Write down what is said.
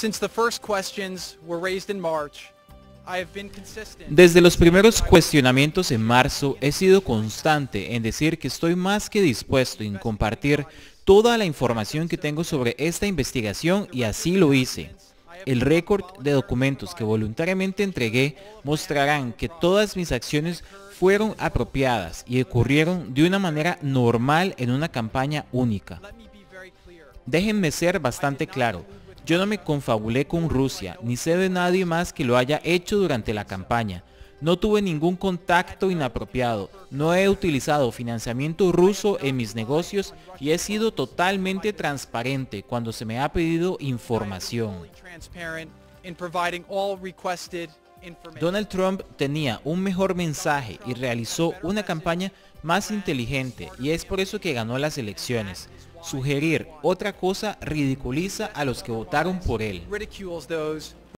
Since the first questions were raised in March, I have been consistent. Desde los primeros cuestionamientos en marzo he sido constante en decir que estoy más que dispuesto en compartir toda la información que tengo sobre esta investigación y así lo hice. El récord de documentos que voluntariamente entregué mostrarán que todas mis acciones fueron apropiadas y ocurrieron de una manera normal en una campaña única. Déjenme ser bastante claro, yo no me confabulé con Rusia, ni sé de nadie más que lo haya hecho durante la campaña. No tuve ningún contacto inapropiado, no he utilizado financiamiento ruso en mis negocios y he sido totalmente transparente cuando se me ha pedido información. Donald Trump tenía un mejor mensaje y realizó una campaña más inteligente y es por eso que ganó las elecciones. Sugerir otra cosa ridiculiza a los que votaron por él.